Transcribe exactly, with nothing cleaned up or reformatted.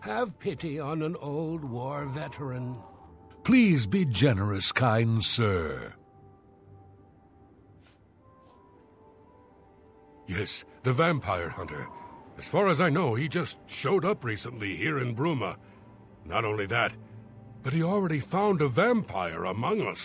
Have pity on an old war veteran. Please be generous, kind sir. Yes, the vampire hunter. As far as I know, he just showed up recently here in Bruma. Not only that, but he already found a vampire among us.